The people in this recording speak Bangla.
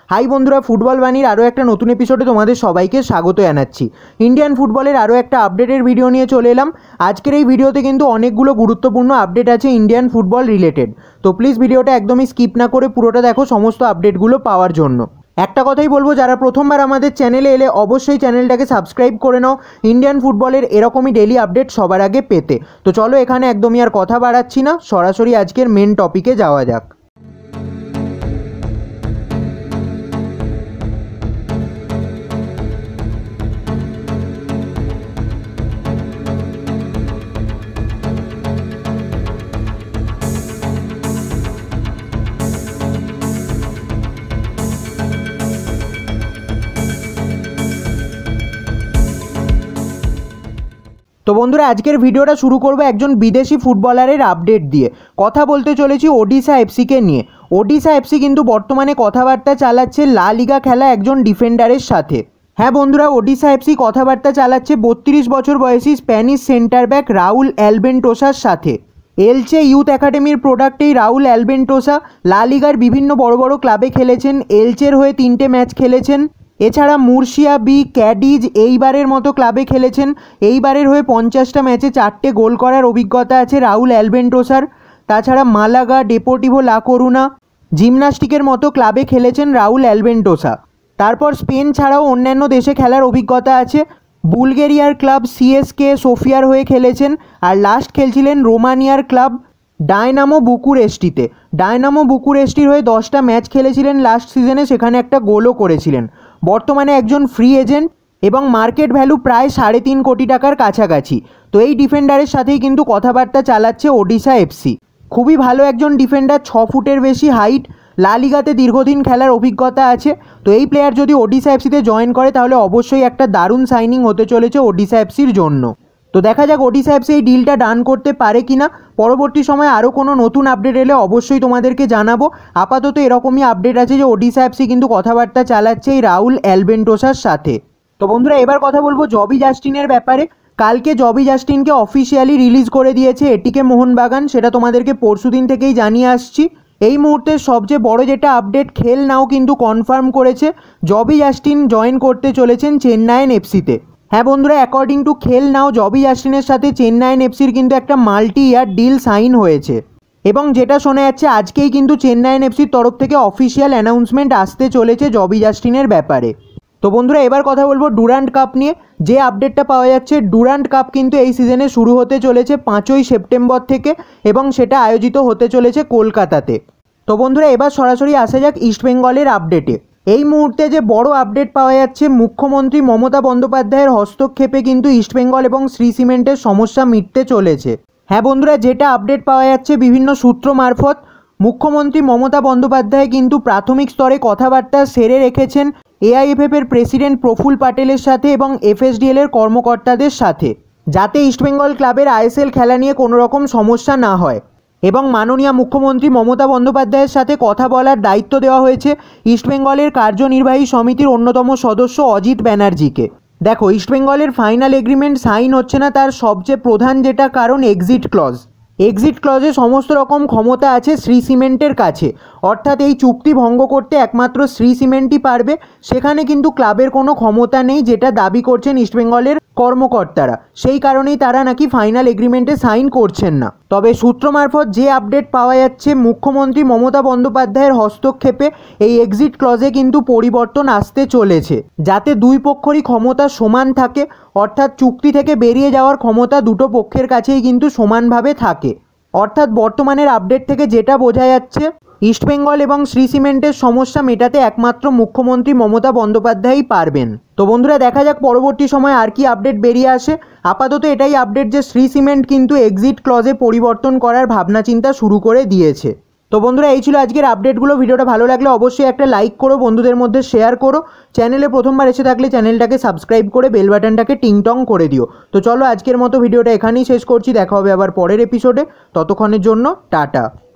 হাই বন্ধুরা, ফুটবল বাণীর আরও একটা নতুন এপিসোডে তোমাদের সবাইকে স্বাগত জানাচ্ছি। ইন্ডিয়ান ফুটবলের আরও একটা আপডেটের ভিডিও নিয়ে চলে এলাম। আজকের এই ভিডিওতে কিন্তু অনেকগুলো গুরুত্বপূর্ণ আপডেট আছে ইন্ডিয়ান ফুটবল রিলেটেড। তো প্লিজ ভিডিওটা একদমই স্কিপ না করে পুরোটা দেখো সমস্ত আপডেটগুলো পাওয়ার জন্য। একটা কথাই বলবো, যারা প্রথমবার আমাদের চ্যানেলে এলে অবশ্যই চ্যানেলটাকে সাবস্ক্রাইব করে নাও ইন্ডিয়ান ফুটবলের এরকমই ডেলি আপডেট সবার আগে পেতে। তো চলো এখানে একদমই আর কথা বাড়াচ্ছি না, সরাসরি আজকের মেন টপিকে যাওয়া যাক। তো বন্ধুরা, আজকের ভিডিওটা শুরু করব একজন বিদেশি ফুটবলারের আপডেট দিয়ে। কথা বলতে চলেছি ওডিশা এফসিকে নিয়ে। ওডিশা এফসি কিন্তু বর্তমানে কথাবার্তা চালাচ্ছে লা লিগা খেলা একজন ডিফেন্ডারের সাথে। হ্যাঁ বন্ধুরা, ওডিশা এফসি কথাবার্তা চালাচ্ছে 32 বছর বয়সী স্প্যানিশ সেন্টার ব্যাক রাউল অ্যালবেন্টোসার সাথে। এলচে ইউথ একাডেমির প্রোডাক্ট এই রাউল অ্যালবেন্টোসা লা লিগার বিভিন্ন বড় বড় ক্লাবে খেলেছেন। এলচের হয়ে 3টে ম্যাচ খেলেছেন। এছাড়া মুর্শিয়া বি, ক্যাডিজ এইবারের মতো ক্লাবে খেলেছেন। এইবারের হয়ে 50টা ম্যাচে 4টে গোল করার অভিজ্ঞতা আছে রাউল অ্যালবেন্টোসার। তাছাড়া মালাগা, ডেপোর্টিভো লা করুনা, জিমনাস্টিকের মতো ক্লাবে খেলেছেন রাউল অ্যালবেন্টোসা। তারপর স্পেন ছাড়াও অন্যান্য দেশে খেলার অভিজ্ঞতা আছে। বুলগেরিয়ার ক্লাব সিএসকে সোফিয়ার হয়ে খেলেছেন। আর লাস্ট খেলছিলেন রোমানিয়ার ক্লাব ডায়নামো বুকুরেস্টিতে। ডায়নামো বুকুরেস্টির হয়ে 10টা ম্যাচ খেলেছিলেন লাস্ট সিজনে, সেখানে একটা গোলও করেছিলেন। বর্তমানে একজন ফ্রি এজেন্ট এবং মার্কেট ভ্যালু প্রায় 3.5 কোটি টাকার কাছাকাছি। তো এই ডিফেন্ডারের সাথেই কিন্তু কথাবার্তা চালাচ্ছে ওডিশা এফসি। খুবই ভালো একজন ডিফেন্ডার, 6 ফুটের বেশি হাইট, লা লিগাতে দীর্ঘদিন খেলার অভিজ্ঞতা আছে। তো এই প্লেয়ার যদি ওডিশা এফসিতে জয়েন করে তাহলে অবশ্যই একটা দারুণ সাইনিং হতে চলেছে ওডিশা এফসির জন্য। তো দেখা যাক ওডিশা এফসি এই ডিলটা ডান করতে পারে কিনা। পরবর্তী সময়ে আরও কোনো নতুন আপডেট এলে অবশ্যই তোমাদেরকে জানাবো। আপাতত এরকমই আপডেট আছে যে ওডিশা এফসি কিন্তু কথাবার্তা চালাচ্ছে এই রাউল অ্যালবেন্টোসার সাথে। তো বন্ধুরা, এবার কথা বলবো জবি জাস্টিনের ব্যাপারে। কালকে জবি জাস্টিনকে অফিসিয়ালি রিলিজ করে দিয়েছে এটিকে মোহনবাগান, সেটা তোমাদেরকে পরশুদিন থেকেই জানিয়ে আসছি। এই মুহূর্তে সবচেয়ে বড় যেটা আপডেট, খেল নাও কিন্তু কনফার্ম করেছে জবি জাস্টিন জয়েন করতে চলেছেন চেন্নাইন এফসিতে। হ্যাঁ বন্ধুরা, অ্যাকর্ডিং টু খেল নাও জবি জাস্টিনের সাথে চেন্নাইন এফসির কিন্তু একটা মাল্টি ইয়ার ডিল সাইন হয়েছে। এবং যেটা শোনা যাচ্ছে আজকেই কিন্তু চেন্নাইন এফসির তরফ থেকে অফিসিয়াল অ্যানাউন্সমেন্ট আসতে চলেছে জবি জাস্টিনের ব্যাপারে। তো বন্ধুরা, এবার কথা বলবো ডুরান্ট কাপ নিয়ে। যে আপডেটটা পাওয়া যাচ্ছে, ডুরান্ট কাপ কিন্তু এই সিজনে শুরু হতে চলেছে 5ই সেপ্টেম্বর থেকে এবং সেটা আয়োজিত হতে চলেছে কলকাতাতে। তো বন্ধুরা, এবার সরাসরি আসা যাক ইস্টবেঙ্গলের আপডেটে। এই মুহূর্তে যে বড় আপডেট পাওয়া যাচ্ছে, মুখ্যমন্ত্রী মমতা বন্দ্যোপাধ্যায়ের হস্তক্ষেপে কিন্তু ইস্টবেঙ্গল এবং শ্রী সিমেন্টের সমস্যা মিটতে চলেছে। হ্যাঁ বন্ধুরা, যেটা আপডেট পাওয়া যাচ্ছে বিভিন্ন সূত্র মারফত, মুখ্যমন্ত্রী মমতা বন্দ্যোপাধ্যায় কিন্তু প্রাথমিক স্তরে কথাবার্তা সেরে রেখেছেন এআইএফএফ এর প্রেসিডেন্ট প্রফুল প্যাটেলের সাথে এবং এফএসডিএল এর কর্মকর্তাদের সাথে, যাতে ইস্টবেঙ্গল ক্লাবের আইএসএল খেলা নিয়ে কোনো রকম সমস্যা না হয়। এবং মাননীয় মুখ্যমন্ত্রী মমতা বন্দ্যোপাধ্যায়ের সাথে কথা বলার দায়িত্ব দেওয়া হয়েছে ইস্টবেঙ্গলের কার্যনির্বাহী সমিতির অন্যতম সদস্য অজিত ব্যানার্জিকে। দেখো, ইস্টবেঙ্গলের ফাইনাল এগ্রিমেন্ট সাইন হচ্ছে না, তার সবচেয়ে প্রধান যেটা কারণ এক্সিট ক্লজ। এক্সিট ক্লজে সমস্ত রকম ক্ষমতা আছে শ্রী সিমেন্টের কাছে, অর্থাৎ এই চুক্তি ভঙ্গ করতে একমাত্র শ্রী সিমেন্টই পারবে। সেখানে কিন্তু ক্লাবের কোনো ক্ষমতা নেই, যেটা দাবি করছেন ইস্টবেঙ্গলের কর্মকর্তারা। সেই কারণেই তারা নাকি ফাইনাল এগ্রিমেন্টে সাইন করছেন না। তবে সূত্র মারফত যে আপডেট পাওয়া যাচ্ছে, মুখ্যমন্ত্রী মমতা বন্দ্যোপাধ্যায়ের হস্তক্ষেপে এই এক্সিট ক্লজে কিন্তু পরিবর্তন আসতে চলেছে, যাতে দুই পক্ষেরই ক্ষমতা সমান থাকে, অর্থাৎ চুক্তি থেকে বেরিয়ে যাওয়ার ক্ষমতা দুটো পক্ষের কাছেই কিন্তু সমানভাবে থাকে। অর্থাৎ বর্তমানের আপডেট থেকে যেটা বোঝা যাচ্ছে, ইস্টবেঙ্গল এবং শ্রী সিমেন্টের সমস্যা মেটাতে একমাত্র মুখ্যমন্ত্রী মমতা বন্দ্যোপাধ্যায়ই পারবেন। তো বন্ধুরা, দেখা যাক পরবর্তী সময় আর কি আপডেট বেরিয়ে আসে। আপাতত এটাই আপডেট যে শ্রী সিমেন্ট কিন্তু এক্সিট ক্লজে পরিবর্তন করার ভাবনা চিন্তা শুরু করে দিয়েছে। তো বন্ধুরা, এই ছিল আজকের আপডেটগুলো। ভিডিওটা ভালো লাগলে অবশ্যই একটা লাইক করো, বন্ধুদের মধ্যে শেয়ার করো। চ্যানেলে প্রথমবার এসে থাকলে চ্যানেলটাকে সাবস্ক্রাইব করে বেল বাটনটাকে টিংটং করে দিও। তো চলো আজকের মতো ভিডিওটা এখানেই শেষ করছি, দেখা হবে আবার পরের এপিসোডে। ততক্ষণের জন্য টাটা।